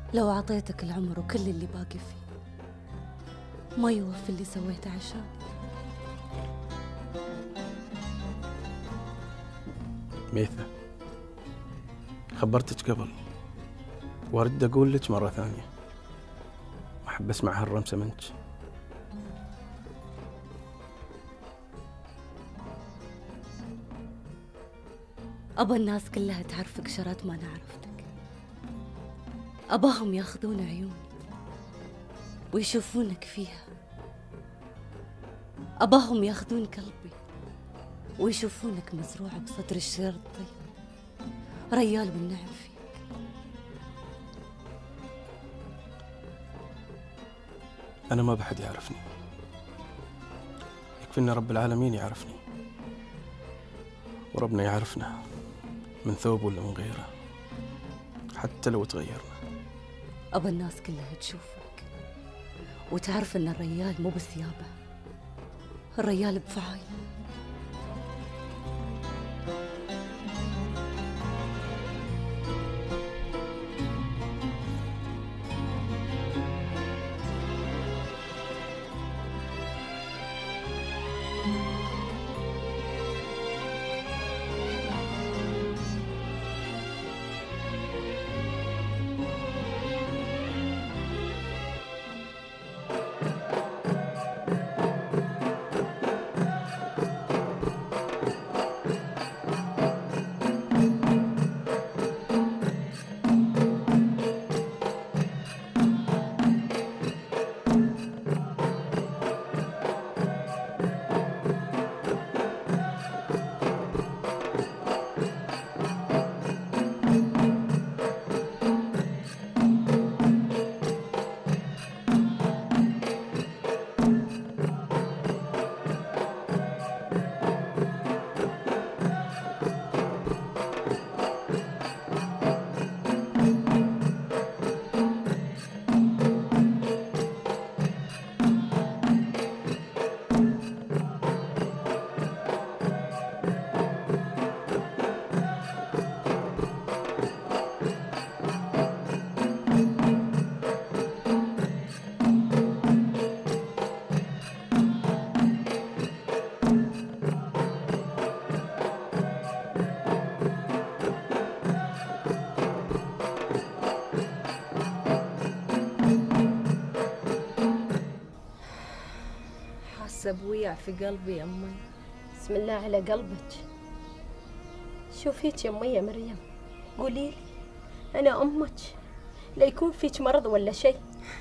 لو أعطيتك العمر وكل اللي باقي فيه ما يوفي اللي سويته عشاني. ميثة، خبرتك قبل وارد أقول لك مرة ثانية، ما أحب أسمع هالرمسة منك. أبا الناس كلها تعرفك شرات ما أنا عرفتك. أباهم ياخذون عيوني ويشوفونك فيها. أباهم ياخذون قلبي ويشوفونك مزروعة بصدر الشجر الطيب، ريال والنعم فيك. أنا ما بحد يعرفني، يكفي إن رب العالمين يعرفني، وربنا يعرفنا من ثوب ولا من غيره حتى لو تغيرنا. أبا الناس كلها تشوفك وتعرف إن الريال مو بثيابه، الريال بفعايله. بويع في قلبي يا أمي. بسم الله على قلبك. شوفيك يا أمي يا مريم، قوليلي أنا أمك، لا يكون فيك مرض ولا شيء.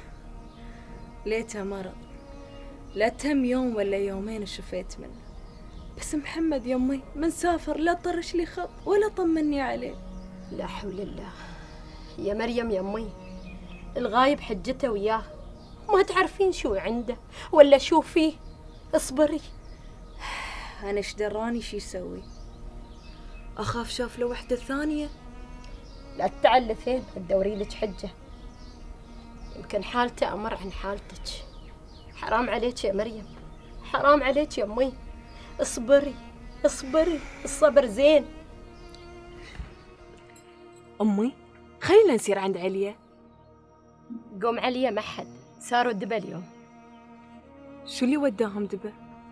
ليته مرض، لا تم يوم ولا يومين شفيت منه، بس محمد يا أمي من سافر لا طرش لي خط ولا طمني عليه. لا حول الله يا مريم يا أمي، الغايب حجته وياه، ما تعرفين شو عنده ولا شو فيه. اصبري. أنا إيش دراني شي يسوي؟ أخاف شاف له وحدة ثانية. لا تتعلفين تدوري لك حجة، يمكن حالته أمر عن حالتك. حرام عليك يا مريم، حرام عليك يا أمي. اصبري اصبري، الصبر زين. أمي خلينا نسير عند عليا. قوم عليا ما حد، صاروا دبا اليوم. شو اللي وداهم دبا؟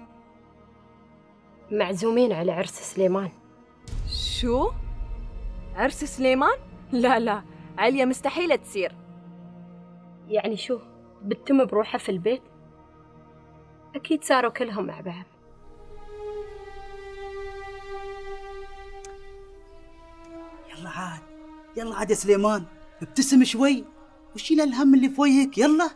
معزومين على عرس سليمان. شو؟ عرس سليمان؟ لا لا، عليا مستحيلة تسير. يعني شو، بتتم بروحها في البيت؟ أكيد صاروا كلهم مع بعض. يلا عاد يا سليمان، ابتسم شوي وشيل الهم اللي في وجهك. يلا.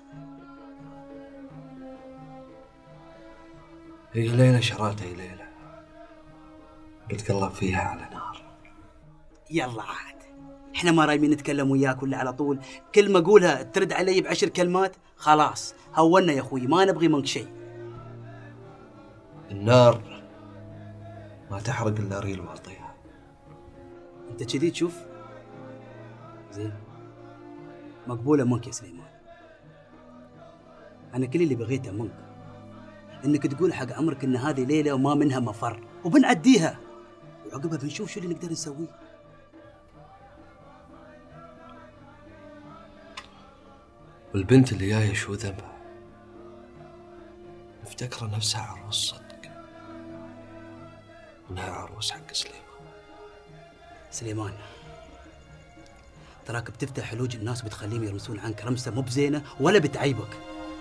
هي ليلة شراتها، هي ليلة بتقلب فيها على نار. يلا عاد، احنا ما رايمين نتكلم وياك ولا على طول كلمة اقولها ترد علي ب10 كلمات. خلاص هونا يا اخوي، ما نبغي منك شيء. النار ما تحرق الا ريل واطيها. انت كذي تشوف؟ زين، مقبولة منك يا سليمان. انا كل اللي بغيته منك انك تقول حق عمرك ان هذه ليلة وما منها مفر، وبنعديها وعقبها بنشوف شو اللي نقدر نسويه. والبنت اللي جاية شو ذنبها؟ مفتكرة نفسها عروس صدق، انها عروس حق سليمان. سليمان، تراك بتفتح حلوج الناس وبتخليهم يرمسون عنك رمسة مو بزينة ولا بتعيبك.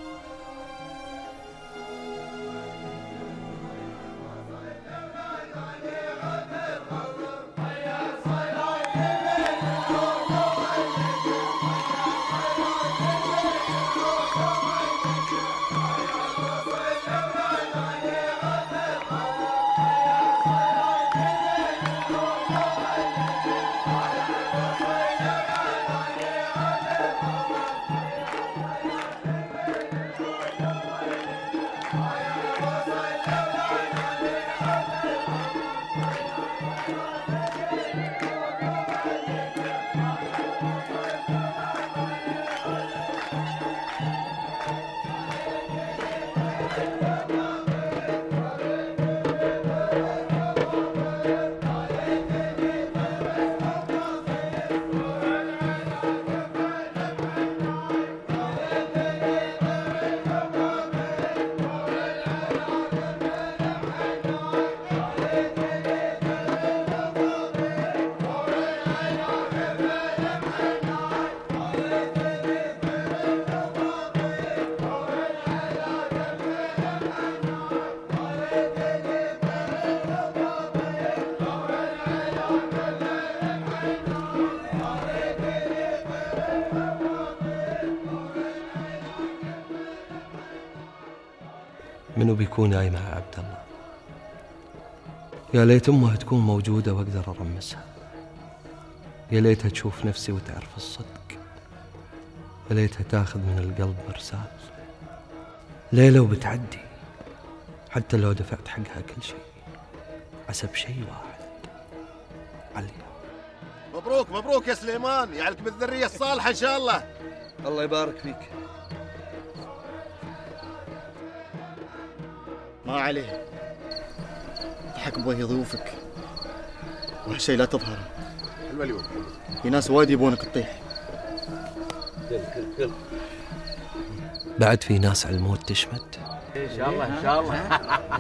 منو بيكون جاي مع عبد الله؟ يا ليت امها تكون موجودة واقدر ارمسها، يا ليتها تشوف نفسي وتعرف الصدق، يا ليتها تاخذ من القلب مرسال. ليلة وبتعدي، حتى لو دفعت حقها كل شيء عسب شيء واحد، عليها. مبروك مبروك يا سليمان، يعلك بالذرية الصالحة ان شاء الله. الله يبارك فيك. ما عليه، اضحك بوجه ضيوفك وهالشيء لا تظهره. حلوة اليوم، في ناس وايد يبونك تطيح. كل بعد في ناس على الموت تشمت. ان شاء الله ان شاء الله.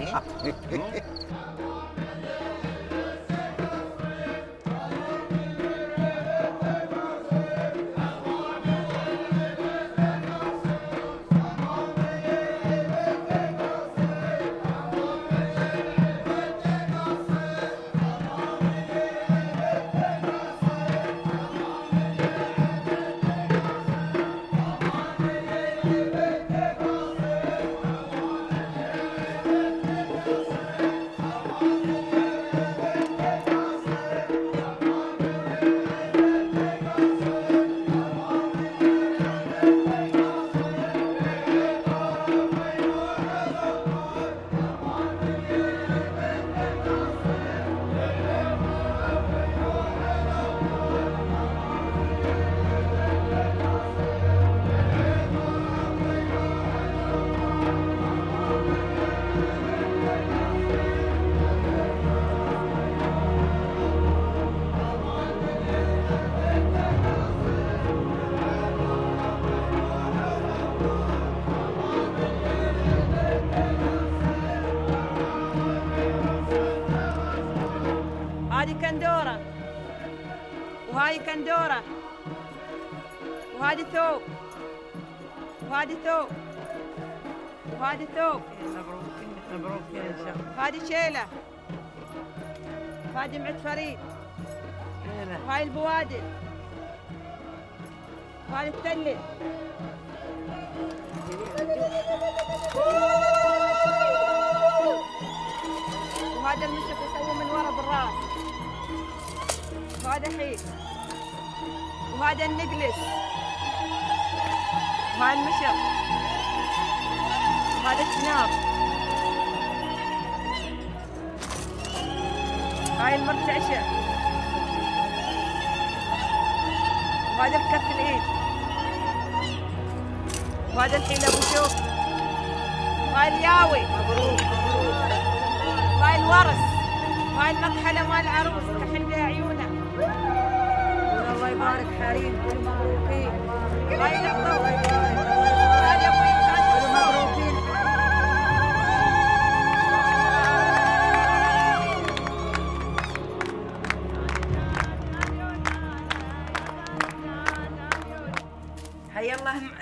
هذه كندورة وهاي كندورة وهذه ثوب وهذه ثوب وهذه ثوب. مبروك مبروك يا شيخ. هذه شيلة وهذه معد فريد وهاي البوادل وهذه التلل وهذا المشط يسووه من ورا بالراس وهذا حيل وهذا النقلس وهذا المشط وهذا السناب هاي المرتعشة وهذا الكف الايد وهذا الحيل ابو شوف وهاي الياوي مبروك وهاي الورس وهاي المكحلة مال العروس كحل بها عيونها الله يبارك حريم مبروكين. هاي العطور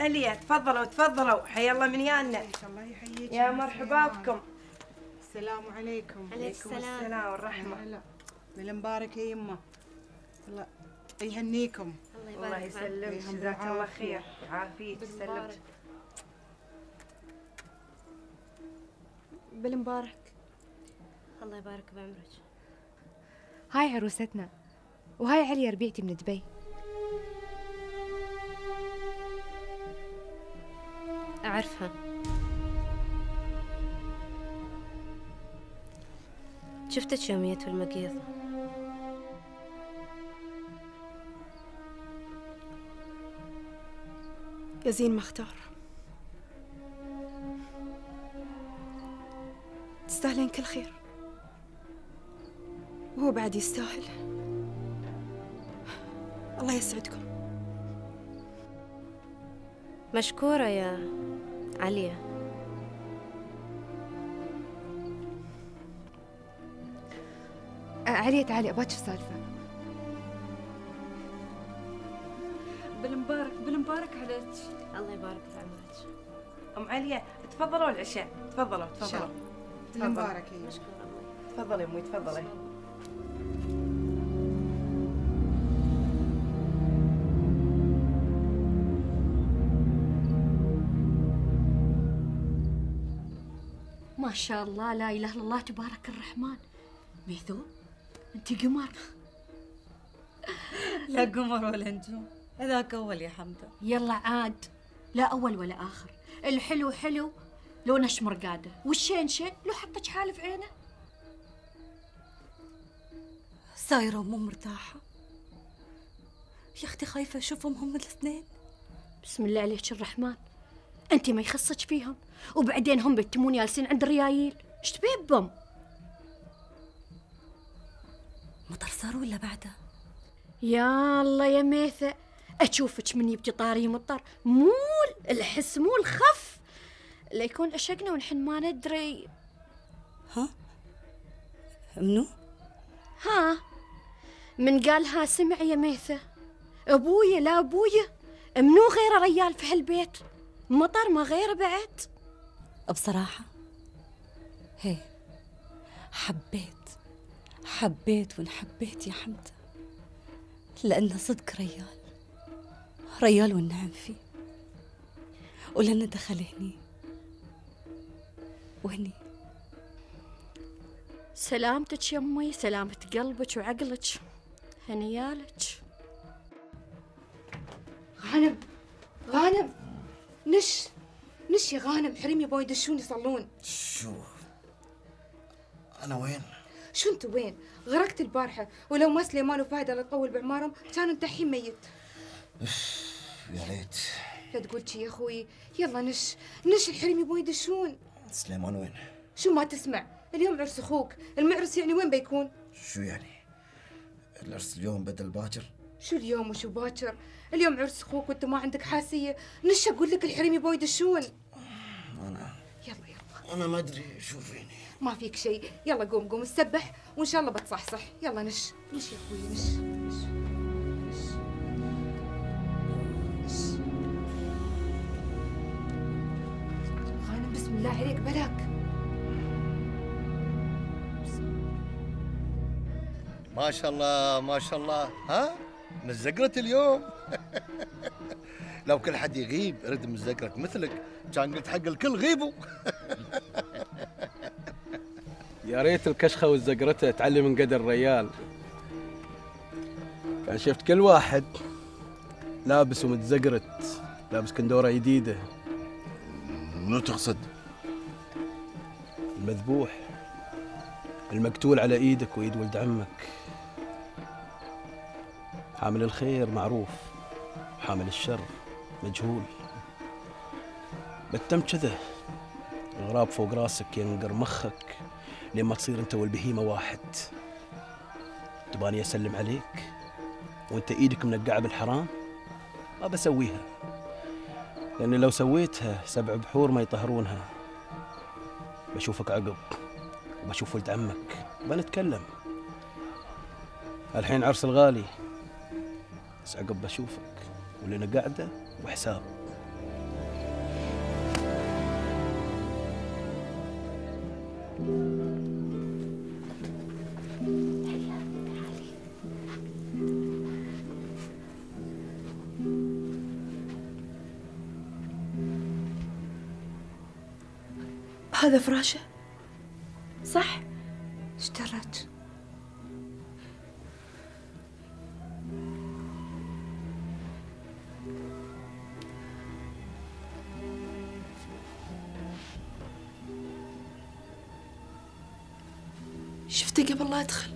عليا، تفضلوا تفضلوا، حيا الله من يانا. الله يحييك. يا مرحبا بكم. السلام عليكم. عليكم السلام والرحمة. بالمبارك يا يمه. الله يهنيكم. الله يسلمك، جزاك الله خير، يعافيك، يسلمك. بالمبارك. الله يبارك بعمرك. هاي عروستنا، وهاي عليا ربيعتي من دبي. أعرفها. شفتك يومية في المقيض. يزين ما اختار. تستاهلين كل خير، وهو بعد يستاهل. الله يسعدكم. مشكورة يا عليا. عليا تعالي أباك سالفة. بالمبارك عليك. الله يبارك في عمرك. أم عليا تفضلوا العشاء، تفضلوا تفضلوا. بالمبارك يا يمه. تفضلي أمي تفضلي. ما شاء الله، لا إله إلا الله، تبارك الرحمن. ميثو أنت قمر. لا قمر ولا نجوم، هذاك أول يا حمدة. يلا عاد، لا أول ولا آخر. الحلو حلو لو نشمر قاده، والشين شين لو حطك حاله في عينه. صايرة ومو مرتاحة يا أختي، خايفة أشوفهم هم الاثنين. بسم الله عليك الرحمن، أنت ما يخصك فيهم، وبعدين هم بيتمون جالسين عند الريايل، ايش تبي بهم؟ مطر صار ولا بعده؟ يا الله يا ميثة، أشوفك من يبتي طاري مطر، مول الحس مول خف لا يكون عشقنا ونحن ما ندري. ها؟ منو؟ ها؟ من قالها سمع يا ميثة. أبويا لا أبويا، منو غير ريال في هالبيت؟ مطر ما غير بعد. بصراحة هي حبيت وانحبيت يا حمدة، لأنه صدق ريال والنعم فيه، ولأنه دخل هني وهني. سلامتك يمي، سلامة قلبك وعقلك، هنيالك. غانم نش يا غانم، حريم يبغوا يدشون يصلون. شو أنا وين؟ شو انت وين؟ غرقت البارحة، ولو ما سليمان وفهد اللي طول بعمارهم كانوا انت الحين ميت. يا ليت. لا تقول شي يا اخوي، يلا نش الحريم يبغوا يدشون. سليمان وين؟ شو ما تسمع؟ اليوم عرس اخوك، المعرس يعني وين بيكون؟ شو يعني؟ العرس اليوم بدل باكر؟ شو اليوم وشو باكر؟ اليوم عرس اخوك وانت ما عندك حاسية، نش اقول لك الحريم يبغوا يدشون. يلا أنا ما أدري شو فيني. ما فيك شيء، يلا قوم السبح وإن شاء الله بتصحصح. يلا نش يا أخوي، نش. غانم بسم الله عليك بلاك. ما شاء الله ما شاء الله، ها مزقرت اليوم. لو كل حد يغيب يرد مزقرت مثلك كان قلت حق الكل غيبوا. يا ريت الكشخة والزقرته تعلم من قدر الريال. كان شفت كل واحد لابس ومتزقرت، لابس كندورة جديدة. منو تقصد؟ المذبوح المقتول على ايدك وايد ولد عمك. حامل الخير معروف، حامل الشر مجهول. بتم كذا الغراب فوق راسك ينقر مخك لين ما تصير انت والبهيمة واحد. تباني اسلم عليك وانت ايدك منقعة بالحرام؟ ما بسويها، لان لو سويتها 7 بحور ما يطهرونها. بشوفك عقب وبشوف ولد عمك بنتكلم. الحين عرس الغالي، بس عقب بشوفك ولنا قاعدة وحساب. هذا فراشه؟ صح؟ اشترت. شفته قبل لا أدخل.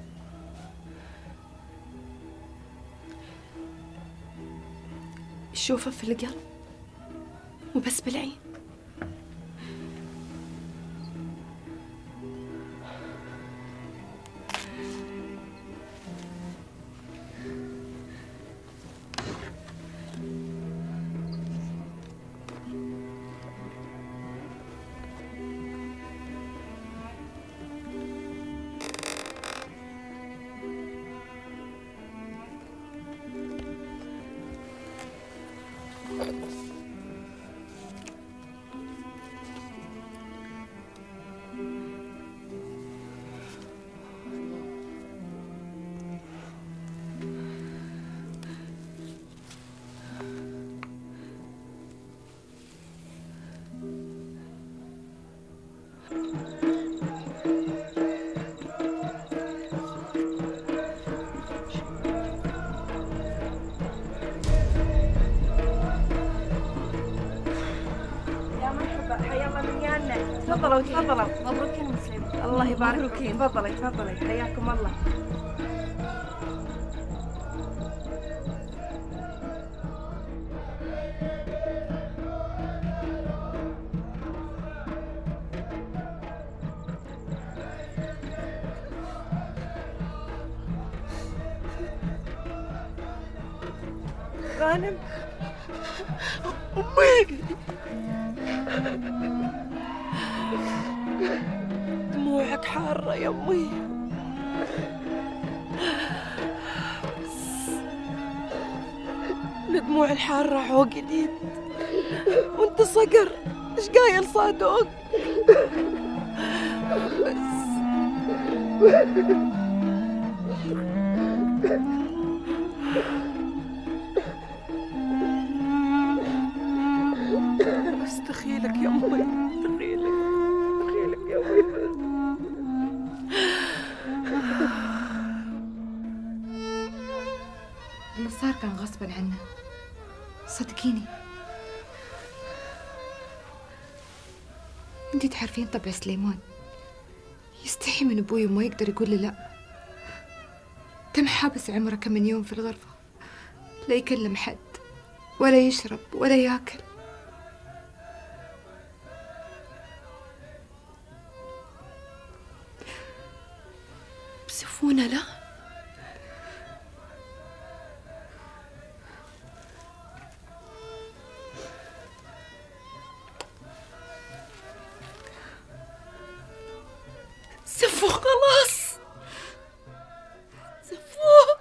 شوفه في القلب وبس بالعين. تفضلوا تفضلوا. مبروكين مسلم. الله يبارك فيك. تفضلي تفضلي، حياكم الله. غانم أمي، دموعك حارة يا أمي. بس الدموع الحارة عوق جديد وانت صقر ايش قايل صادوق. بس دخيلك يا أمي، دخيلك يا أمي. اللي صار كان غصبا عنه، صدقيني. انتي تعرفين طبع سليمان، يستحي من ابوي وما يقدر يقول له لا. تم حابس عمره كم من يوم في الغرفة، لا يكلم حد ولا يشرب ولا ياكل. بسفونة لا؟ سفوه خلاص، سفوه.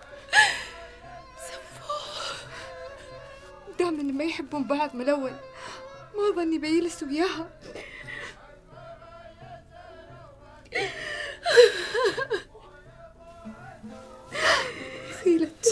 دام إن ما يحبون بعض من الأول، ما ظني بيجلس وياها. خيلت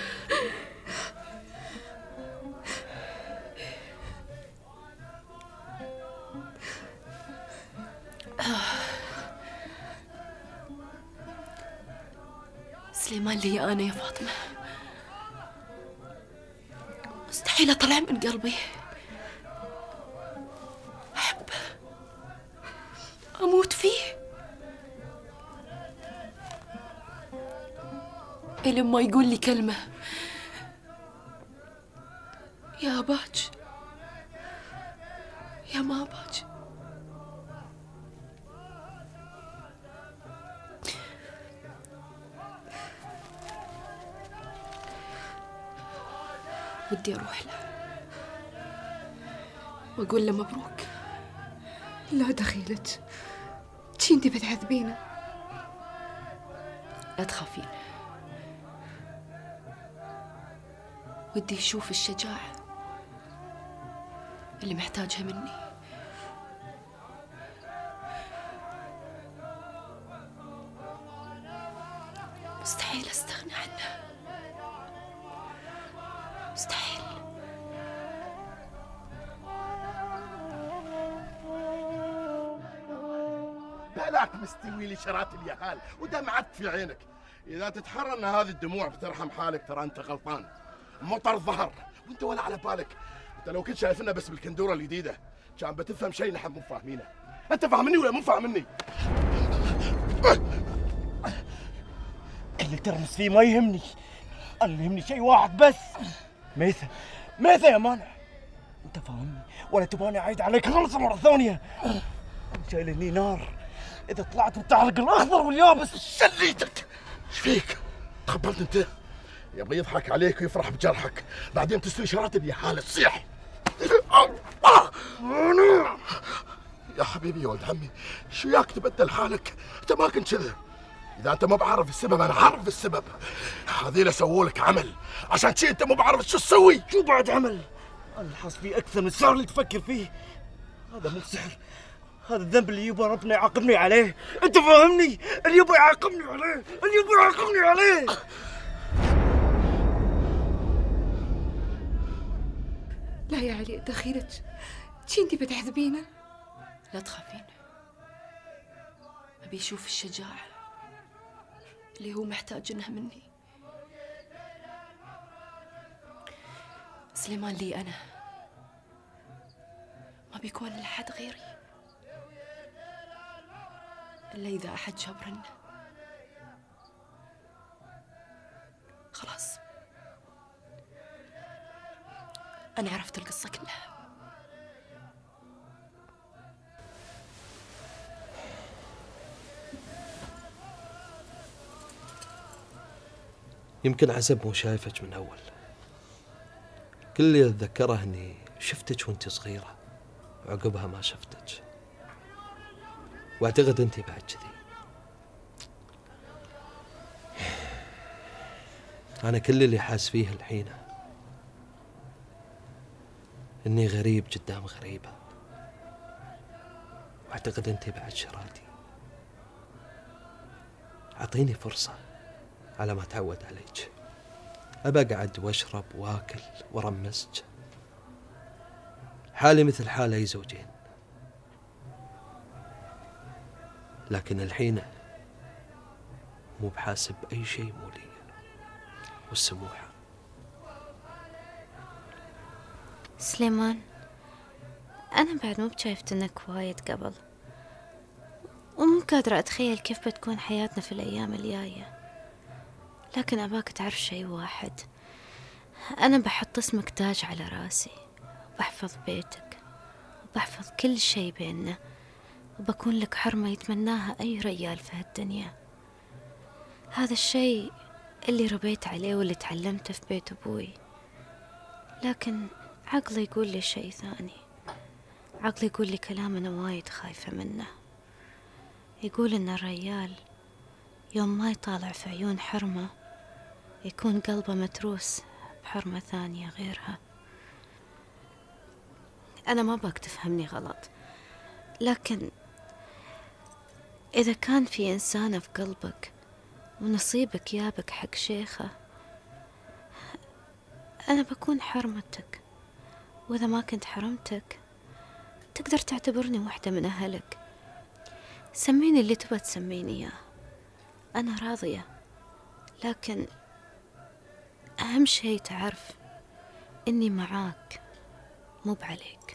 سليمان لي أنا يا فاطمة، مستحيل أطلع من قلبي. أحبه، أموت فيه. إلين ما يقول لي كلمة، يا أباج يا ما أباج. ودي أروح له وأقول له مبروك. لا دخيلت، تشي انتي بتعذبينه. لا تخافين، ودي يشوف الشجاعة اللي محتاجها مني. مستحيل أستغنى عنه، مستحيل. وياك مستوي لي شرات اليهال ودمعت في عينك. اذا تتحرى ان هذه الدموع بترحم حالك ترى انت غلطان. مطر ظهر وانت ولا على بالك. انت لو كنت شايفنا بس بالكندوره الجديده كان بتفهم شيء نحن مو فاهمينه. انت فاهمني ولا مو فاهمني؟ اللي ترمس فيه ما يهمني، اللي يهمني شيء واحد بس. ميثا يا مانع، انت فاهمني ولا تباني اعيد عليك غلطه مره ثانيه؟ شايل هني نار، اذا طلعت بتحرق الاخضر واليابس. شليتك ايش فيك؟ تخبرت انت؟ يبغى يضحك عليك ويفرح بجرحك، بعدين تستوي شرات اليهال تصيح. يا حبيبي يا ولد عمي، شو وياك تبدل حالك؟ انت ما كنت كذا. اذا انت ما بعرف السبب انا عارف السبب. هذيلا سووا لك عمل عشان شي انت مو بعرف شو تسوي. شو بعد عمل؟ انا الحاس فيه اكثر من السحر اللي تفكر فيه. هذا مو سحر، هذا الذنب اللي يبغى ربنا يعاقبني عليه. انت فاهمني؟ اللي يبغى يعاقبني عليه، اللي يبغى يعاقبني عليه. لا يا علي دخيلك، شي انتي بتحذبينه؟ لا تخافين، أبي أشوف الشجاعة اللي هو محتاج إنها مني. سليمان لي أنا، ما بيكون لحد غيري إلا إذا أحد جبرنه. خلاص أنا عرفت القصة كلها. يمكن عزب مو شايفك من أول. كل اللي أتذكره أني شفتك وأنت صغيرة وعقبها ما شفتك، وأعتقد أنت بعد كذي. أنا كل اللي حاس فيه الحين إني غريب قدام غريبة، وأعتقد أنت بعد شراتي. أعطيني فرصة على ما أتعود عليك. أبى أقعد وأشرب وأكل وأرمسك، حالي مثل حال أي زوجين. لكن الحين مو بحاسب أي شيء مو لي، والسموحة. سليمان، أنا بعد مو بشايفت إنك وايد قبل، ومو قادرة أتخيل كيف بتكون حياتنا في الأيام الجاية. لكن أباك تعرف شيء واحد، أنا بحط اسمك تاج على راسي، وبحفظ بيتك، وبحفظ كل شيء بيننا، وبكون لك حرمة يتمناها أي رجال في هالدنيا. هذا الشيء اللي ربيت عليه واللي تعلمته في بيت أبوي. لكن عقلي يقول لي شيء ثاني، عقلي يقول لي كلام أنا وايد خايفة منه. يقول إن الرجال يوم ما يطالع في عيون حرمة يكون قلبه متروس بحرمة ثانية غيرها. أنا ما باك تفهمني غلط، لكن إذا كان في إنسانة في قلبك ونصيبك يابك حق شيخة، أنا بكون حرمتك. وإذا ما كنت حرمتك تقدر تعتبرني واحدة من أهلك. سميني اللي تبى تسميني إياه، أنا راضية. لكن أهم شيء تعرف إني معاك مو بعليك.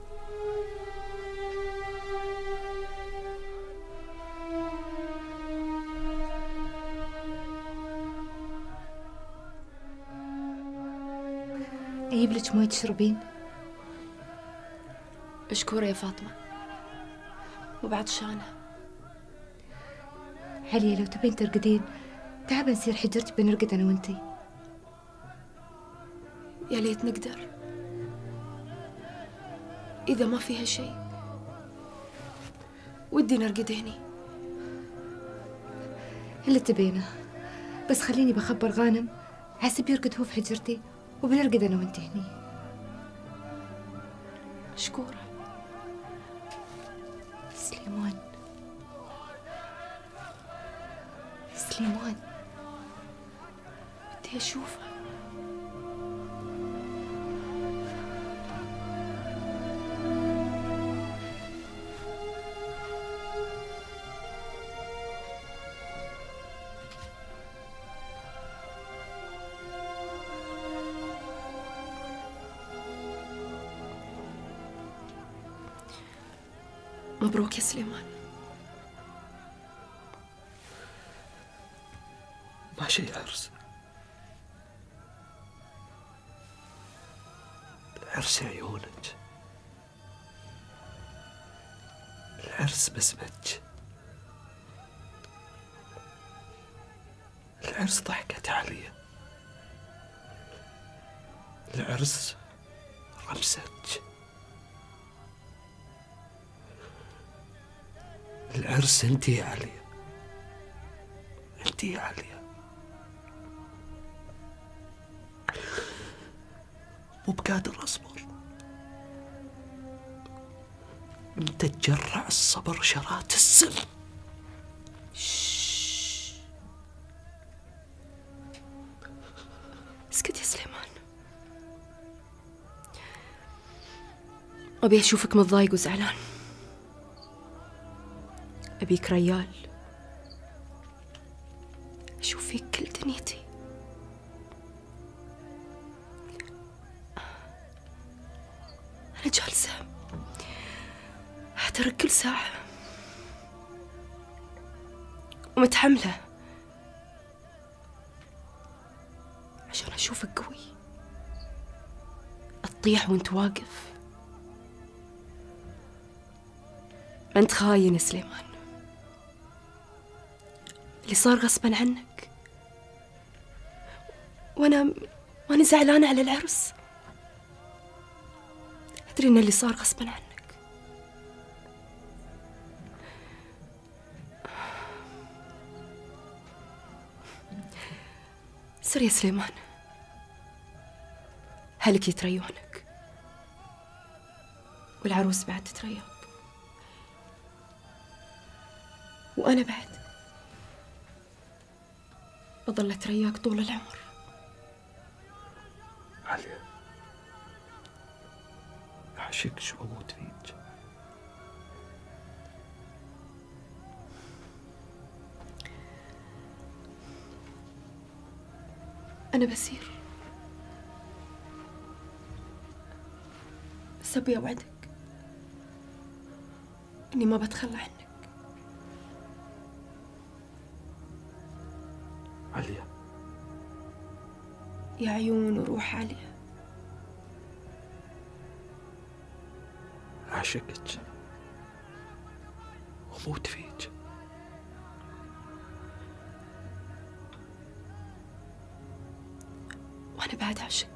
أجيب لك موية تشربين؟ مشكورة يا فاطمة، وبعد شانة. عليا لو تبين ترقدين تعال نصير حجرتي بنرقد أنا وأنتي. يا ليت نقدر، إذا ما فيها شيء ودي نرقد هني. اللي تبينه، بس خليني بخبر غانم حسب يرقد هو في حجرتي وبنرقد أنا وأنتي هني. مشكورة. سليمان، سليمان، بدي أشوفه. مبروك يا سليمان. ما شي عرس، العرس عيونك، العرس بسمتك، العرس ضحكة عليا، العرس رمستك، العرس انتي يا عليا، انتي يا عليا. مو بقادر اصبر، انت تجرع الصبر شرات السم. اسكت يا سليمان، أبي أشوفك متضايق وزعلان، أبيك ريال، أشوف فيك كل دنيتي. أنا جالسة أحترق كل ساعة ومتحملة عشان أشوفك قوي، تطيح وانت واقف. ما انت خاين يا سليمان، اللي صار غصبا عنك، وانا زعلانة على العرس. أدري إن اللي صار غصبا عنك. سر يا سليمان، هلك يتريونك والعروس بعد تترياك، وأنا بعد بظل أترياك طول العمر. عليا أعشقش وأموت فيك. أنا بسير، بس أبي أوعدك إني ما بتخلى عنك. عليا يا عيون وروح عليا، أعشقك وأموت فيك. وأنا بعد أعشقك.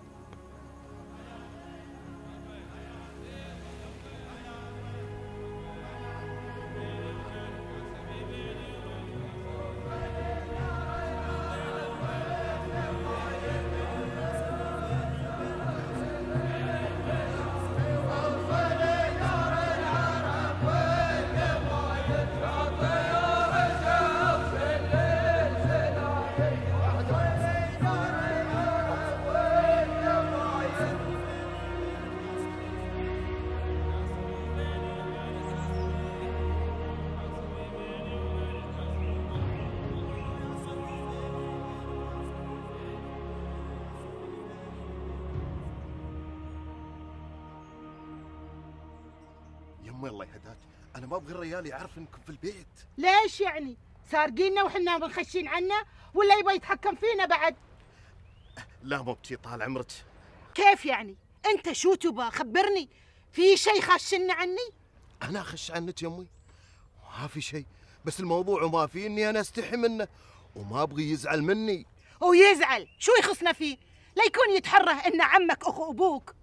يمي الله يهداك، انا ما ابغى الرجال يعرف انكم في البيت. ليش يعني؟ سارقيننا وحنا منخشين عنا ولا يبغى يتحكم فينا بعد؟ لا مو بشي طال عمرك. كيف يعني؟ انت شو تبغى؟ خبرني، في شيء خاشنا عني؟ انا اخش عنك يمي؟ ما في شيء، بس الموضوع ما في اني انا استحي منه وما ابغي يزعل مني. ويزعل شو يخصنا فيه؟ لا يكون يتحره ان عمك اخو ابوك.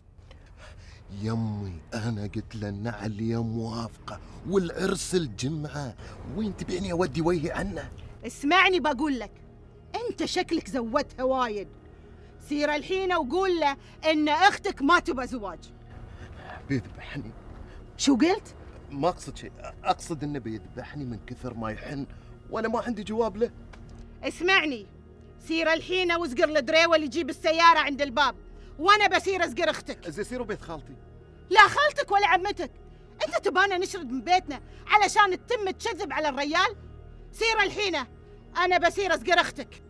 يمي انا قلت له ان عليا موافقه والعرس الجمعه، وين تبيني اودي وجهي عنه؟ اسمعني بقول لك، انت شكلك زودتها وايد. سير الحين وقول له ان اختك ما تبى زواج. بيذبحني. شو قلت؟ ما اقصد شيء، اقصد انه بيذبحني من كثر ما يحن وانا ما عندي جواب له. اسمعني، سير الحين واسقر الدريوه اللي يجيب السياره عند الباب، وانا بسير اسقر اختك. زي سيروا بيت خالتي. لا خالتك ولا عمتك، انت تبانا نشرد من بيتنا علشان تتم تشذب على الريال؟ سير الحين، انا بسير اسقر اختك.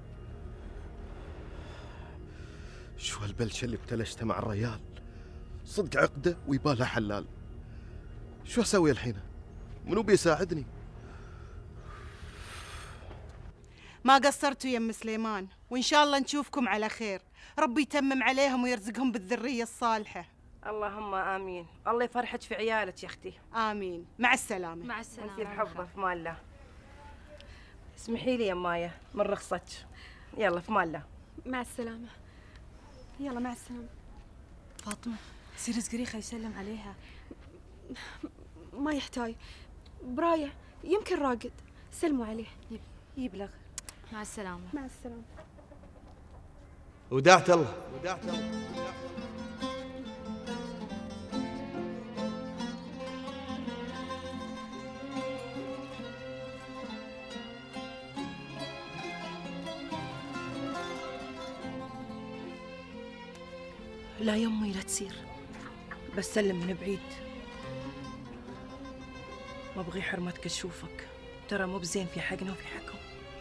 شو هالبلشه اللي ابتلشتها مع الريال؟ صدق عقده ويبالها حلال. شو اسوي الحين؟ منو بيساعدني؟ ما قصرتوا يا ام سليمان، وان شاء الله نشوفكم على خير. ربي يتمم عليهم ويرزقهم بالذريه الصالحه. اللهم امين. الله يفرحك في عيالك يا اختي. امين. مع السلامه. مع السلامه. انتي بحبه في مال الله. اسمحي لي يا مايا من رخصتك. يلا في مال الله. مع السلامه. يلا مع السلامه. فاطمه سيري زقري خلي يسلم عليها. ما يحتاج. برايه يمكن راقد. سلموا عليه. يبلغ. مع السلامه. مع السلامه. ودعت الله. لا يمي لا تصير، بس سلم من بعيد. ما ابغي حرمتك تشوفك، ترى مو بزين في حقنا وفي حقهم.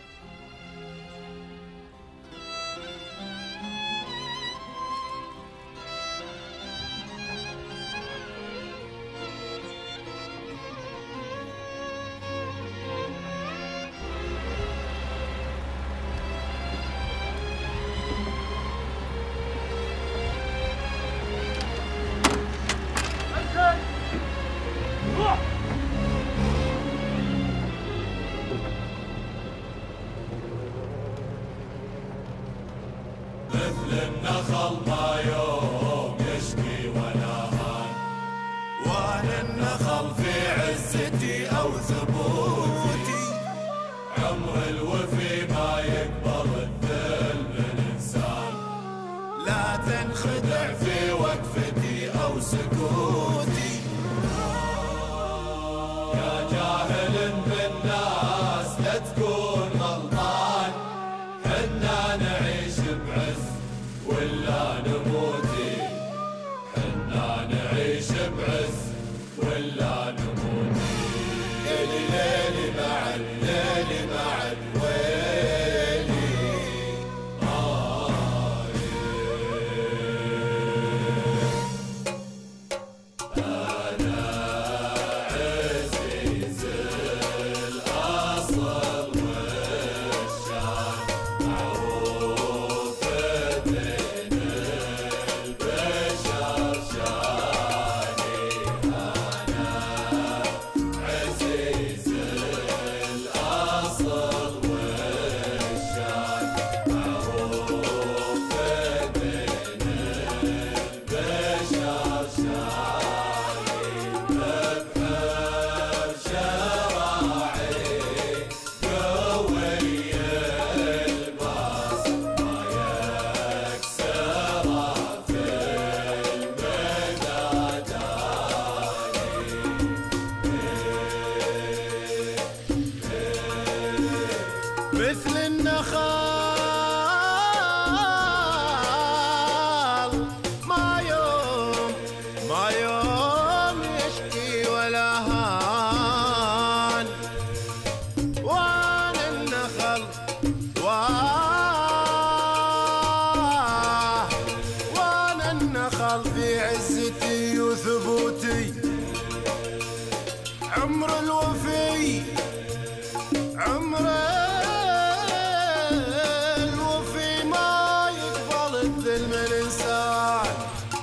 مثل النخل ما يوم يشكي ولا هان، وانا النخل في عزتي او ثبوتي، عمر الوفي ما يقبل الذل من انسان، لا تنخدع في وقفتي او سكوتي، يا جاهل بالناس لا تكون غلطان، حنا نعيش بعز ولا نموتي، حنا نعيش بعز ولا نموتي، ليلي ليلي مع الليلي مع الويلي أنا عزيز الأصل والشان، معروف بين البشر شاني، أنا عزيز الأصل والشان، معروف بين البشر شاني، مبحر شراعي قوي الباس، ما يكسر في المدى مثل النخال ما يوم يشكي ولا هان، وانا النخل وانا النخل في عزتي وثبوتي، عمر الوفي عمر الوفي ما يقبل الذل من الانسان،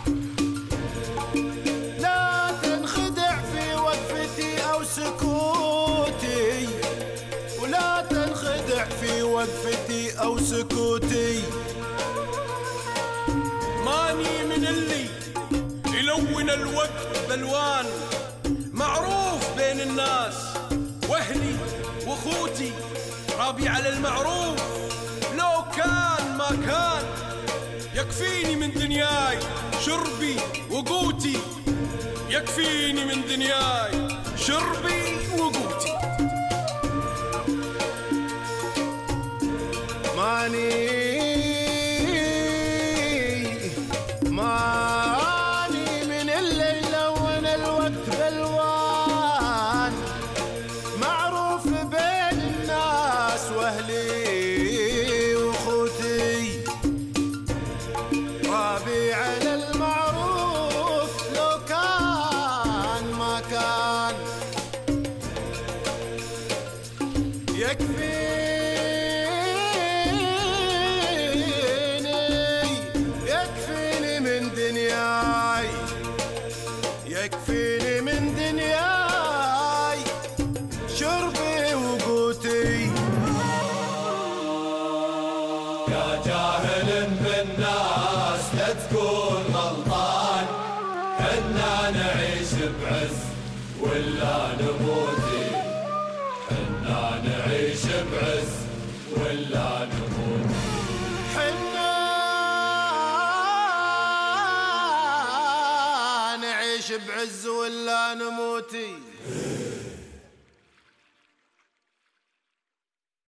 لا تنخدع في وقفتي او سكوتي، ولا تنخدع في وقفتي او سكوتي، ماني من اللي يلون الوقت بلوان، معروف بين الناس واهلي واخوتي، رابي على المعروف لو كان ما كان، يكفيني من دنياي شربي وقوتي، يكفيني من دنياي شربي وقوتي، ماني من اللي يلون الوقت بلوان، معروف بين الناس واهلي واخوتي، رابي على المعروف يكفيني من دنياي، يكفيني من دنياي شربي وقوتي. يا جاهل بالناس لا تكون غلطان، حنا نعيش بعز ولا نموتي، حنا نعيش بعز ولا نموتي، حنا نعيش بعز ولا نموتي.